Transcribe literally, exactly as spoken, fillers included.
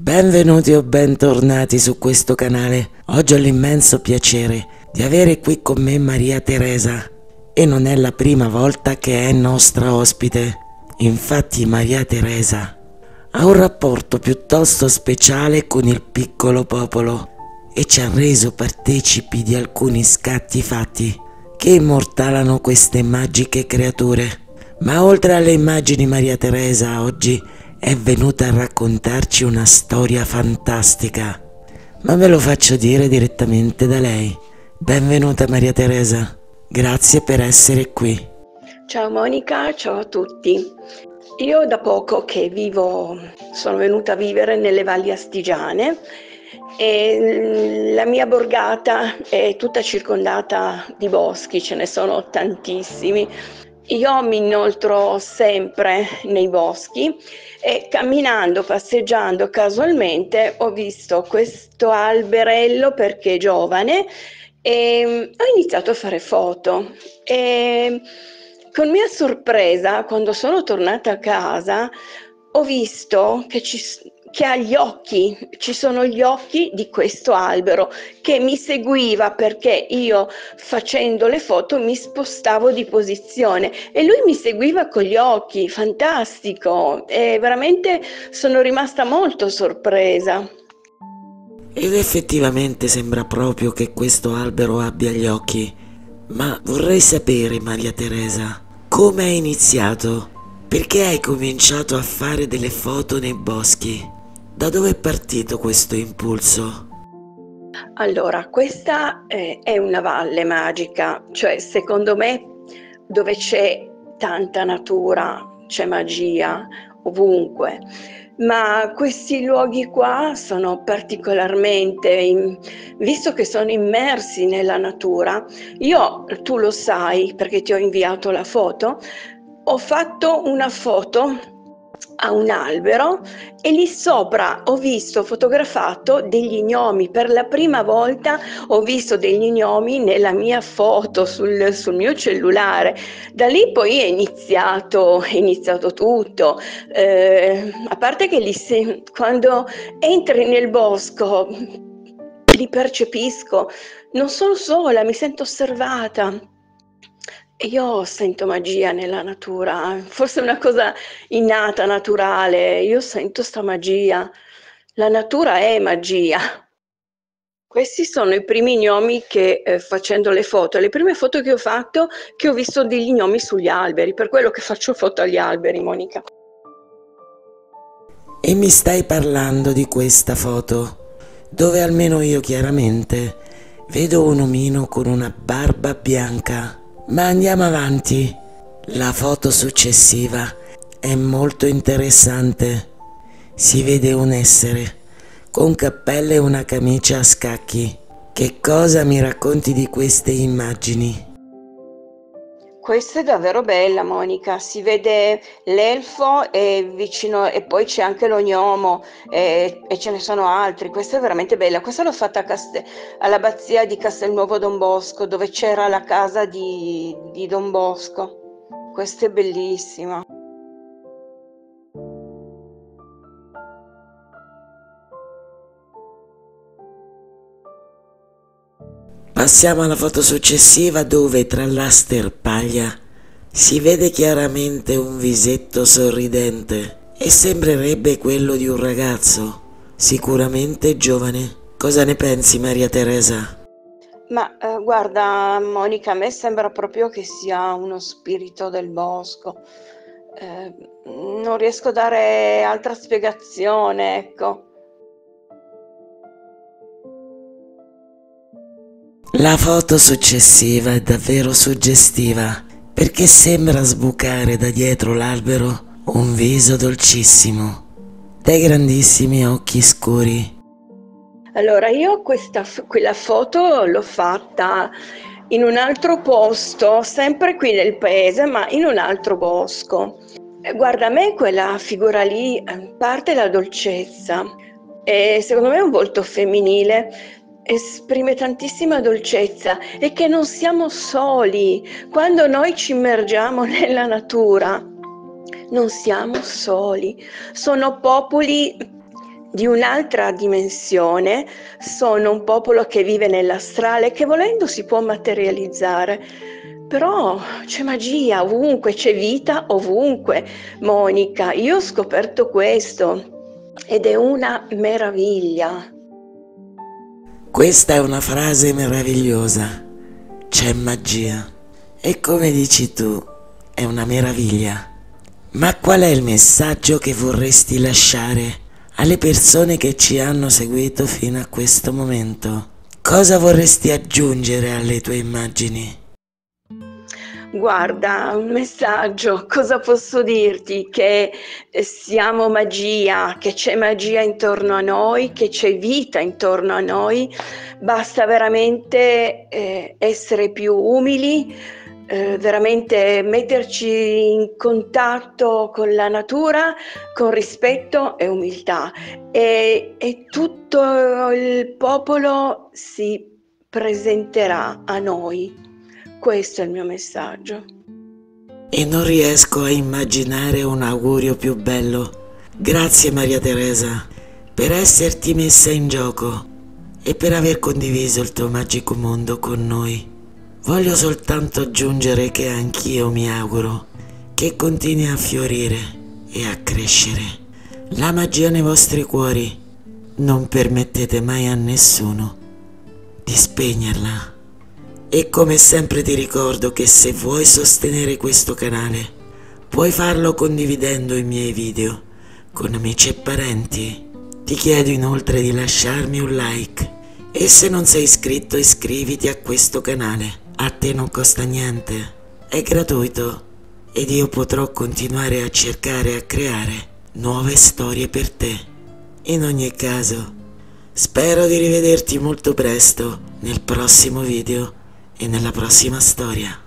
Benvenuti o bentornati su questo canale. Oggi ho l'immenso piacere di avere qui con me Maria Teresa e non è la prima volta che è nostra ospite. Infatti Maria Teresa ha un rapporto piuttosto speciale con il piccolo popolo e ci ha reso partecipi di alcuni scatti fatti che immortalano queste magiche creature. Ma oltre alle immagini, Maria Teresa oggi è venuta a raccontarci una storia fantastica, ma ve lo faccio dire direttamente da lei. Benvenuta Maria Teresa, grazie per essere qui. Ciao Monica, ciao a tutti. Io da poco che vivo, sono venuta a vivere nelle valli astigiane e la mia borgata è tutta circondata di boschi, ce ne sono tantissimi. Io mi inoltro sempre nei boschi e camminando, passeggiando casualmente ho visto questo alberello perché è giovane e ho iniziato a fare foto. E con mia sorpresa, quando sono tornata a casa, ho visto che, ci, che ha gli occhi, ci sono gli occhi di questo albero che mi seguiva perché io facendo le foto mi spostavo di posizione e lui mi seguiva con gli occhi, fantastico, e veramente sono rimasta molto sorpresa. Ed effettivamente sembra proprio che questo albero abbia gli occhi. Ma vorrei sapere, Maria Teresa, come hai iniziato? Perché hai cominciato a fare delle foto nei boschi? Da dove è partito questo impulso? Allora, questa eh, è una valle magica, cioè secondo me dove c'è tanta natura, c'è magia ovunque, ma questi luoghi qua sono particolarmente, in, visto che sono immersi nella natura, io, tu lo sai perché ti ho inviato la foto, ho fatto una foto a un albero e lì sopra ho visto fotografato degli gnomi. Per la prima volta ho visto degli gnomi nella mia foto sul, sul mio cellulare. Da lì poi è iniziato, è iniziato tutto. Eh, a parte che lì se, quando entri nel bosco li percepisco, non sono sola, mi sento osservata. Io sento magia nella natura, forse è una cosa innata, naturale, io sento sta magia. La natura è magia. Questi sono i primi gnomi che eh, facendo le foto, le prime foto che ho fatto, che ho visto degli gnomi sugli alberi, per quello che faccio foto agli alberi, Monica. E mi stai parlando di questa foto, dove almeno io chiaramente vedo un omino con una barba bianca. Ma andiamo avanti. La foto successiva è molto interessante. Si vede un essere con cappello e una camicia a scacchi. Che cosa mi racconti di queste immagini? Questa è davvero bella, Monica, si vede l'elfo e vicino e poi c'è anche lo gnomo e, e ce ne sono altri. Questa è veramente bella. Questa l'ho fatta a Caste- all'abbazia di Castelnuovo Don Bosco, dove c'era la casa di, di Don Bosco. Questa è bellissima. Passiamo alla foto successiva dove tra la sterpaglia si vede chiaramente un visetto sorridente e sembrerebbe quello di un ragazzo, sicuramente giovane. Cosa ne pensi, Maria Teresa? Ma eh, guarda, Monica, a me sembra proprio che sia uno spirito del bosco. Eh, non riesco a dare altra spiegazione, ecco. La foto successiva è davvero suggestiva perché sembra sbucare da dietro l'albero un viso dolcissimo, dai grandissimi occhi scuri. Allora, io questa, quella foto l'ho fatta in un altro posto, sempre qui nel paese, ma in un altro bosco. E guarda, a me quella figura lì eh, parte la dolcezza e secondo me è un volto femminile, esprime tantissima dolcezza e che non siamo soli. Quando noi ci immergiamo nella natura, non siamo soli. Sono popoli di un'altra dimensione, sono un popolo che vive nell'astrale, che volendo si può materializzare. Però c'è magia ovunque, c'è vita ovunque, Monica. Io ho scoperto questo ed è una meraviglia. Questa è una frase meravigliosa. C'è magia. E come dici tu, è una meraviglia. Ma qual è il messaggio che vorresti lasciare alle persone che ci hanno seguito fino a questo momento? Cosa vorresti aggiungere alle tue immagini? Guarda, un messaggio, cosa posso dirti? Che siamo magia, che c'è magia intorno a noi, che c'è vita intorno a noi, basta veramente eh, essere più umili, eh, veramente metterci in contatto con la natura, con rispetto e umiltà, e, e tutto il popolo si presenterà a noi. Questo è il mio messaggio. E non riesco a immaginare un augurio più bello. Grazie Maria Teresa per esserti messa in gioco e per aver condiviso il tuo magico mondo con noi. Voglio soltanto aggiungere che anch'io mi auguro che continui a fiorire e a crescere la magia nei vostri cuori. Non permettete mai a nessuno di spegnerla. E come sempre ti ricordo che se vuoi sostenere questo canale, puoi farlo condividendo i miei video con amici e parenti. Ti chiedo inoltre di lasciarmi un like e se non sei iscritto iscriviti a questo canale. A te non costa niente, è gratuito ed io potrò continuare a cercare e a creare nuove storie per te. In ogni caso, spero di rivederti molto presto nel prossimo video e nella prossima storia.